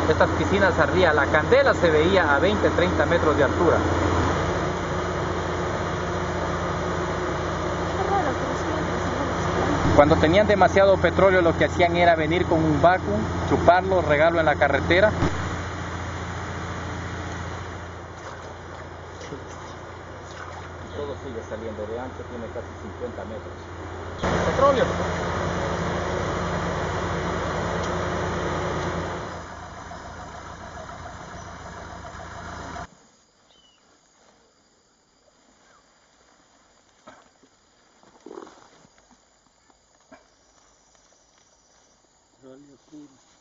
Estas piscinas ardían, la candela se veía a 20-30 metros de altura. Cuando tenían demasiado petróleo, lo que hacían era venir con un vacuum, chuparlo, regarlo en la carretera. Todo sigue saliendo, de ancho tiene casi 50 metros. Petróleo. Petróleo puro.